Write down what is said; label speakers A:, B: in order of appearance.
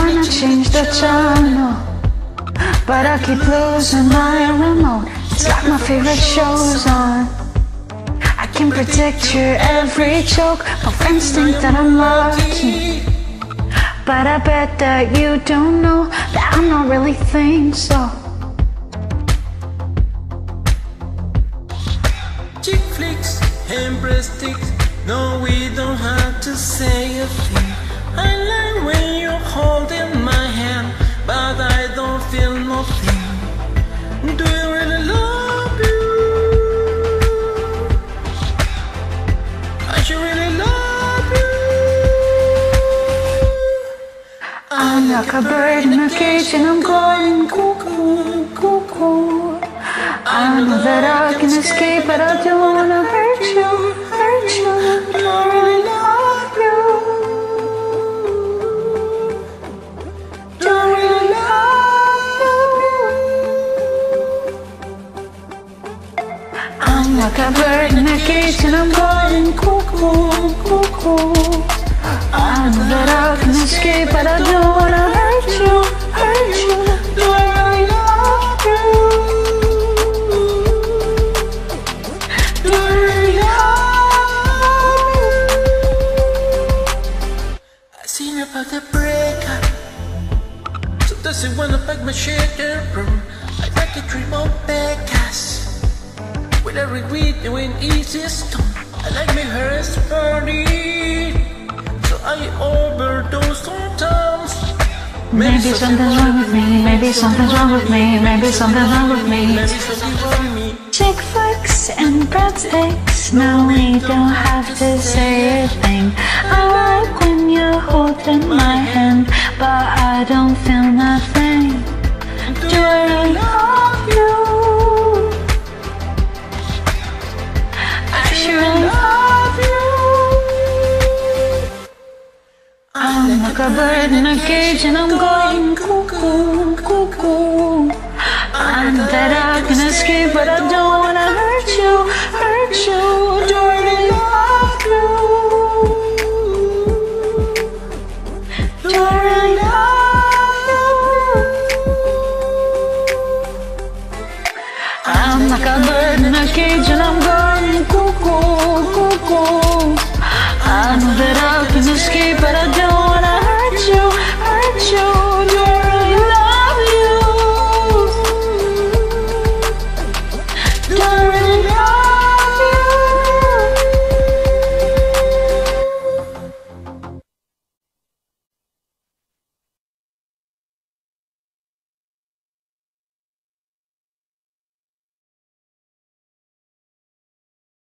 A: trying to change the channel, but I keep losing my remote. It's got my favorite shows on. I can predict your every joke. My friends think that I'm lucky, but I bet that you don't know that I'm not really think so.
B: Chick flicks and breast sticks, no, we don't have to say a thing. I like when you're holding my hand, but I don't feel nothing. Do I really love you? I should really love you.
A: I'm like a bird in a cage and I'm going cuckoo, cuckoo. I know that I can escape, but I don't wanna hurt you, hurt you. Do I really love you? Do I really love you? I'm like a bird in a cage and I'm going cuckoo, cuckoo. I know that I can escape, but I don't wanna hurt you, hurt you. Do I really love you? Do I really love you?
B: I seen about the breakup, so does it wanna pack my shit and room? I like a dream of Vegas, with every week doing easy stone. I like my hair sporty, so I overdose sometimes.
A: Maybe something's wrong with me, maybe something's wrong with me, maybe something's wrong with me.
B: Maybe something's wrong with me.
A: Chick flicks and breadsticks, no, we don't have to say a thing. I like when you're holding my hand, but I don't feel nothing. Do I really love you? I should really love you. I'm like a bird in a cage and I'm going cuckoo, cuckoo. I know that I can escape, but I don't